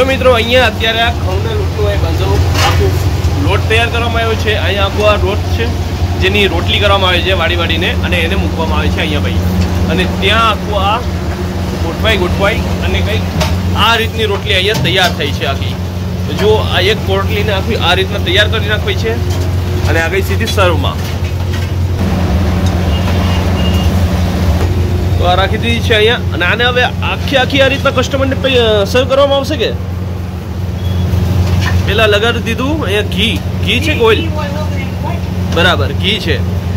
જો મિત્રો અહીંયા અત્યારે આ ઘઉંના લોટનો એક આખું લોટ તૈયાર કરવામાં આવ્યો છે। અહીંયા આખો આ લોટ છે જેની રોટલી કરવામાં આવે છે વાડીને અને એને મૂકવામાં આવે છે અહીંયા ભાઈ। અને ત્યાં આખું આ ગોઠવાઈ અને કંઈક આ રીતની રોટલી અહીંયા તૈયાર થઈ છે આખી। જો આ એક રોટલીને આખી આ રીતના તૈયાર કરી નાખવી છે અને આ ગઈ સીધી સર્વમાં। તો આ રાખી દીધી છે અહીંયા અને આને હવે આખી આ રીતના કસ્ટમરને સર્વ કરવામાં આવશે કે પેલા લગાડી દીધું। અહીંયા ઘી છે કે ઓઇલ? બરાબર, ઘી છે।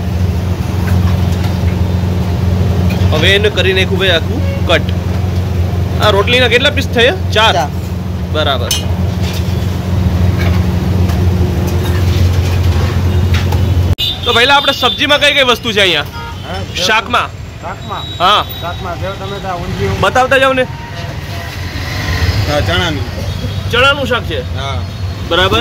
હવે એને કરી નાખ્યું ભાઈ આખું કટ। આ રોટલીના કેટલા પીસ થયા? 4। બરાબર। તો પહેલા આપણે સબ્જીમાં કઈ કઈ વસ્તુ છે અહીંયા? શાકમાં હા બતાવતા જાવ ને। ચણાનું શાક છે બરાબર।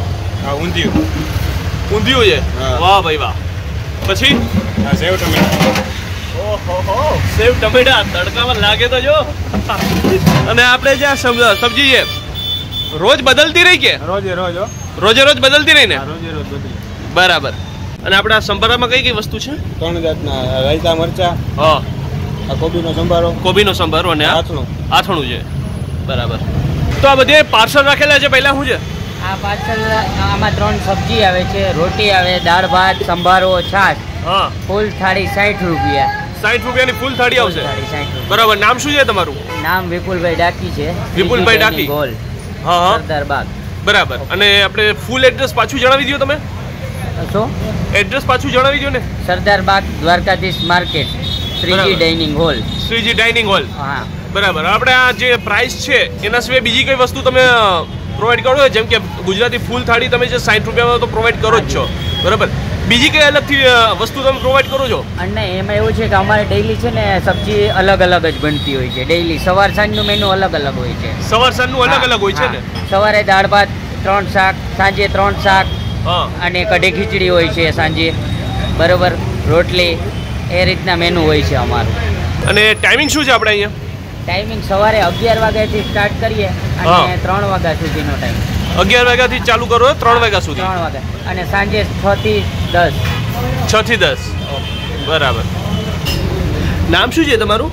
ઊંધિયું છે, વાહ ભાઈ વાહ। પછી સેવ ટમેટા, ઓહો સેવ ટમેટા તડકામાં લાગે તો જો। અને આપણે જે સબ્જી છે રોજ બદલતી રહી કે રોજ બદલતી રહી ને? બરાબર। અને આપણા સંભારામાં કઈ કઈ વસ્તુ છે? 3 જાતના રાયતા મરચા, હા આ કોબીનો સંભારો અને આથણું છે બરાબર। તો આ બધે પાર્સલ રાખેલા છે પહેલા શું છે? આ પાર્સલ આમાં 3 સબ્જી આવે છે, રોટી આવે, દાળ ભાત, સંભારો, છાશ। હા ફૂલ થાળી 60 રૂપિયા। 60 રૂપિયાની ફૂલ થાળી આવશે બરાબર। નામ શું છે તમારું? નામ વિપુલભાઈ ડાકી છે। વિપુલભાઈ ડાકી, ગોલ, હા સરદાર બાગ બરાબર। અને આપણે ફૂલ એડ્રેસ પાછું જણાવી દો તમે। શું એડ્રેસ પાછું જણાવી દો ને। Sardar Bagh, Dwarkadhish market, Shreeji dining hall. Shreeji dining hall, હા બરાબર। આપણે આ જે પ્રાઇસ છે એના સિવાય બીજી કઈ વસ્તુ તમે પ્રોવાઈડ કરો છો? જેમ કે ગુજરાતી ફૂલ થાળી તમે જે 60 રૂપિયામાં તો પ્રોવાઈડ કરો જ છો બરાબર। બીજી કઈ અલગથી વસ્તુ તમે પ્રોવાઈડ કરો છો? અને એમાં એવું છે કે અમારે ડેઈલી છે ને સબ્જી અલગ જ બનતી હોય છે। ડેઈલી સવાર સાંજનું મેનુ અલગ હોય છે। સવાર સાંજનું અલગ હોય છે ને? સવારે દાળ ભાત 3 શાક, સાંજે 3 શાક અને કઢી ખીચડી હોય છે સાંજે બરોબર, રોટલી, એ રીતના મેનુ હોય છે અમારું। અને ટાઈમિંગ શું છે આપણે અહીંયા? ટાઈમિંગ સવારે 11 વાગ્યાથી સ્ટાર્ટ કરીએ અને 3 વાગ્યા સુધીનો ટાઈમ। 11 વાગ્યાથી ચાલુ કરો 3 વાગ્યા સુધી? 3 વાગ્યા અને સાંજે 6 થી 10। 6 થી 10 બરાબર। નામ શું છે તમારું?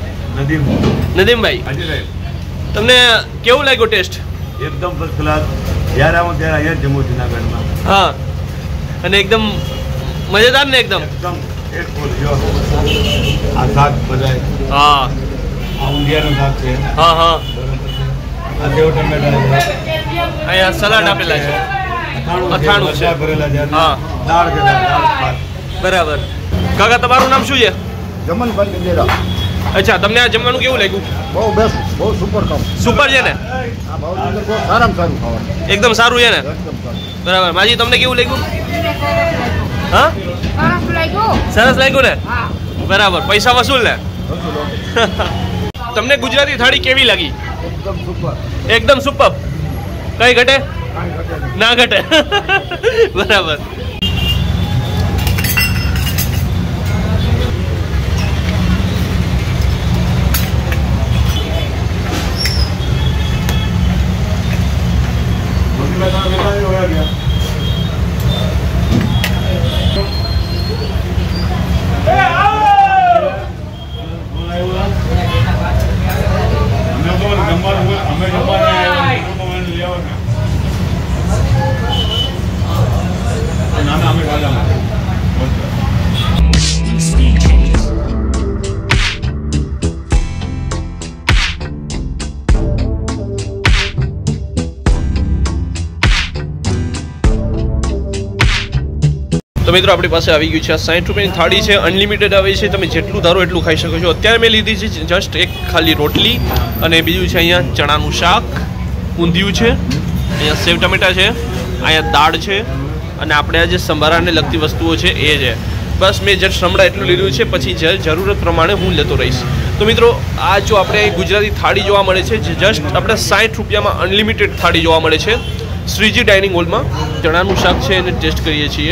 નદીમભાઈ। તમને કેવું લાગ્યો ટેસ્ટ? એકદમ ફર્સ્ટ ક્લાસ। જ્યારે આવો ત્યારે અહીંયા જમો જુનાગઢમાં। હા અને એકદમ મજેદાર ને? એકદમ એક ફૂલ જો આ શાક બધાય, હા આ ઊંધિયાનું શાક છે, હા આ સેવ ટમેટા છે, અહીંયા સલાડ આપેલા છે, અથાણું છે ભરેલા છે, હા દાળ છે, દાળ ભાત બરાબર। કાકા તમારું નામ શું છે? જમનભાઈ ગંજેરા। અચ્છા, તમને આ જમવાનું કેવું લાગ્યું? બહુ બેસ્ટ, બહુ સુપર કામ, સુપર છે ને? આ બહુ સારામાં સારું ખાવાનું, એકદમ સારું છે ને? એકદમ સારું બરાબર। માજી તમને કેવું લાગ્યું? હા સરસ લાગ્યું ને? બરાબર। પૈસા વસૂલ ને? તમને ગુજરાતી થાળી કેવી લાગી? એકદમ સુપર। કઈ ઘટે ના ઘટે બરાબર। તો મિત્રો આપણી પાસે આવી ગયું છે આ 60 રૂપિયાની થાળી છે, અનલિમિટેડ આવે છે, તમે જેટલું ધારો એટલું ખાઈ શકો છો। અત્યારે મેં લીધી છે જસ્ટ એક ખાલી રોટલી અને બીજું છે અહીંયા ચણાનું શાક, ઊંધિયું છે, અહીંયા સેવ ટમેટા છે, અહીંયા દાળ છે અને આપણે આ જે સંભારાને લગતી વસ્તુઓ છે એ છે। બસ મેં જસ્ટ હમણાં એટલું લીધું છે, પછી જરૂરત પ્રમાણે હું લેતો રહીશ। તો મિત્રો આ જો આપણે ગુજરાતી થાળી જોવા મળે છે જે જસ્ટ આપણે 60 રૂપિયામાં અનલિમિટેડ થાળી જોવા મળે છે શ્રીજી ડાઇનિંગ હોલમાં। ચણાનું શાક છે એને ટેસ્ટ કરીએ છીએ।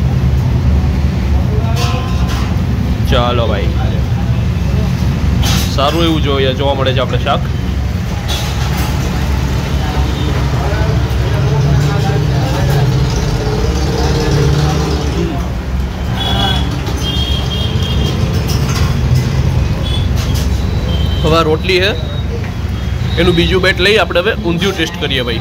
ચાલો ભાઈ, સારું એવું જોવા મળે છે આપણે શાક. હવે રોટલી છે એનું બીજું બેટ લઈ આપણે હવે ઊંધિયું ટેસ્ટ કરીએ ભાઈ.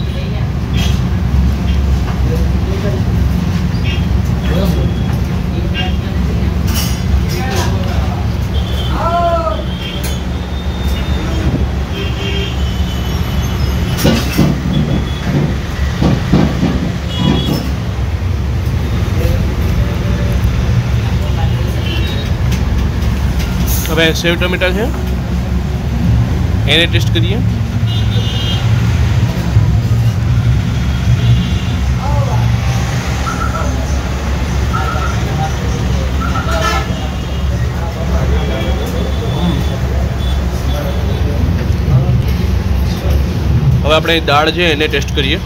હવે સેવ ટમેટા છે એને ટેસ્ટ કરીએ. હવે આપણે દાળ છે એને ટેસ્ટ કરીએ.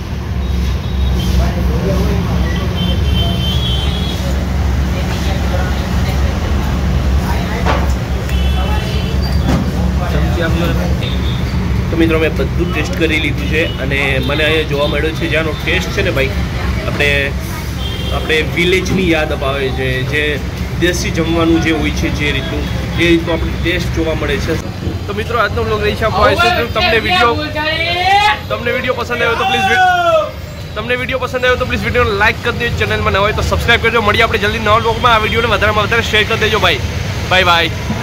તો મિત્રો મેં બધું ટેસ્ટ કરી લીધું છે અને મને અહીંયા જોવા મળ્યો છે જ્યાંનો ટેસ્ટ છે ને ભાઈ આપણે વિલેજની યાદ અપાવે છે, જે દેશી જમવાનું જે હોય છે જે રીતનું એ રીતનું આપણે ટેસ્ટ જોવા મળે છે. તો મિત્રો આજનો વ્લોગ રહી છે તમને વિડીયો પસંદ આવ્યો તો પ્લીઝ વિડીયોને લાઈક કરી દેજો. ચેનલમાં ન હોય તો સબસ્ક્રાઈબ કરજો. મળીએ આપણે જલ્દી નવા વ્લોગમાં. આ વિડીયોને વધારેમાં વધારે શેર કરી દેજો ભાઈ. Bye by.